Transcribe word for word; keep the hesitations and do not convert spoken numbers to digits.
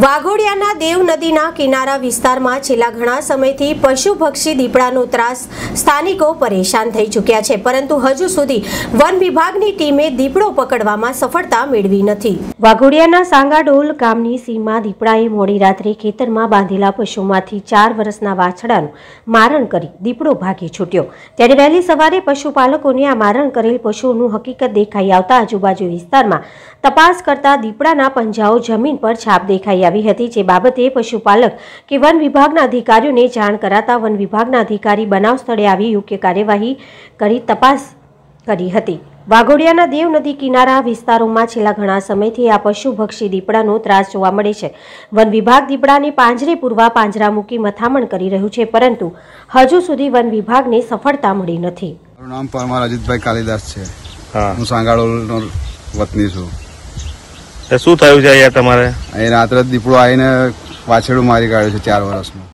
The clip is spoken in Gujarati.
વાઘોડિયાના દેવ નદીના કિનારા વિસ્તારમાં છેલ્લા ઘણા સમયથી પશુપક્ષી દીપડાનો ત્રાસ સ્થાનિકો પરેશાન થઈ ચૂક્યા છે, પરંતુ હજુ સુધી વન વિભાગની ટીમે દીપડો પકડવામાં સફળતા મેળવી નથી। વાઘોડિયાના સાંગાડોલ ગામની સીમમાં દીપડાએ મોડી રાત્રે ખેતરમાં બાંધેલા પશુમાંથી ચાર વર્ષના વાછડાનું મારણ કરી દીપડો ભાગી છૂટ્યો। ત્યારે વહેલી સવારે પશુપાલકોને આ મારણ કરેલ પશુઓનું હકીકત દેખાઈ આવતા આજુબાજુ વિસ્તારમાં તપાસ કરતા દીપડાના પંજાઓ જમીન પર છાપ દેખાઈ આવી હતી, જે બાબતે પશુપાલક કે વન વિભાગના અધિકારીઓને જાણ કરાતા વન વિભાગના અધિકારી બનાવ સ્થળે આવી યોગ્ય કાર્યવાહી કરી તપાસ કરી હતી। વાઘોડિયાના દેવ નદી કિનારા વિસ્તારોમાં છેલ્લા ઘણા સમયથી આ પશુભક્ષી દીપડાનો ત્રાસ જોવા મળે છે। વન વિભાગ દીપડાને પાંજરે પૂરવા પાંજરા મૂકી મથામણ કરી રહ્યું છે, પરંતુ હજુ સુધી વન વિભાગને સફળતા મળી નથી। મારું નામ પરમાર અજીતભાઈ કાલિદાસ છે। હું સાંગાડોલનો વતની છું। શું થયું છે અહીંયા તમારે? અહીં રાત્રે દીપડો આવીને વાછરડું મારી કાઢ્યું છે ચાર વર્ષનું।